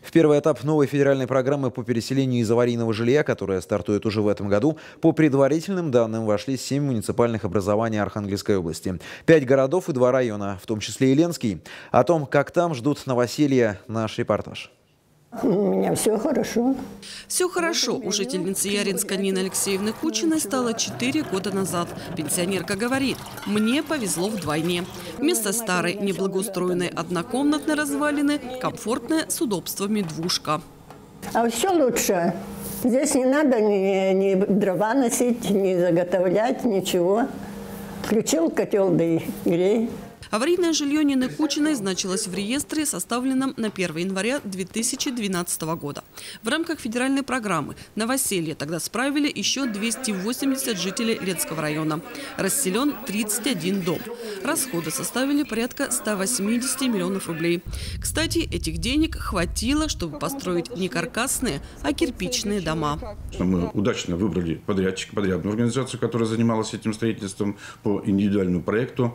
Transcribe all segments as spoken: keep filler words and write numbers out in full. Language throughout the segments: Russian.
В первый этап новой федеральной программы по переселению из аварийного жилья, которая стартует уже в этом году, по предварительным данным вошли семь муниципальных образований Архангельской области. Пять городов и два района, в том числе и Ленский. О том, как там ждут новоселья, наш репортаж. У меня все хорошо. Все хорошо. У жительницы Яринска Нины Алексеевны Кучиной стало четыре года назад. Пенсионерка говорит: «Мне повезло вдвойне. Вместо старой неблагоустроенной однокомнатной развалины комфортная с удобствами двушка». А все лучше. Здесь не надо ни, ни дрова носить, ни заготовлять, ничего. Включил котел, да и грей. Аварийное жилье Нины Кучиной значилось в реестре, составленном на первое января две тысячи двенадцатого года. В рамках федеральной программы «Новоселье» тогда справили еще двести восемьдесят жителей Ленского района. Расселен тридцать один дом. Расходы составили порядка ста восьмидесяти миллионов рублей. Кстати, этих денег хватило, чтобы построить не каркасные, а кирпичные дома. Мы удачно выбрали подрядчика, подрядную организацию, которая занималась этим строительством по индивидуальному проекту.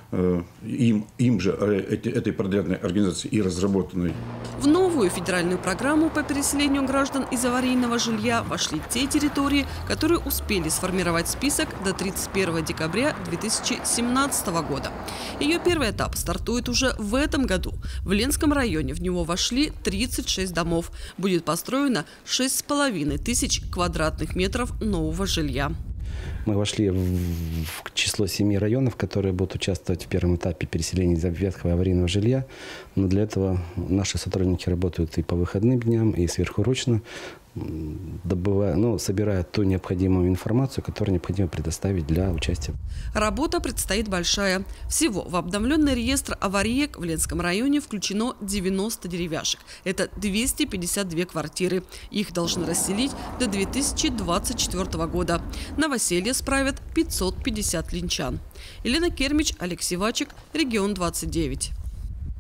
Им, им же, этой подрядной организации, и разработанной. В новую федеральную программу по переселению граждан из аварийного жилья вошли те территории, которые успели сформировать список до тридцать первого декабря две тысячи семнадцатого года. Ее первый этап стартует уже в этом году. В Ленском районе в него вошли тридцать шесть домов. Будет построено шесть с половиной тысяч квадратных метров нового жилья. Мы вошли в число семи районов, которые будут участвовать в первом этапе переселения из ветхого аварийного жилья. Но для этого наши сотрудники работают и по выходным дням, и сверхурочно, добывая, ну, собирая ту необходимую информацию, которую необходимо предоставить для участия. Работа предстоит большая. Всего в обновленный реестр авариек в Ленском районе включено девяносто деревяшек. Это двести пятьдесят две квартиры. Их должны расселить до две тысячи двадцать четвёртого года. Новоселье справят пятьсот пятьдесят ленчан. Елена Кермич, Алексей Вачик, Регион двадцать девять.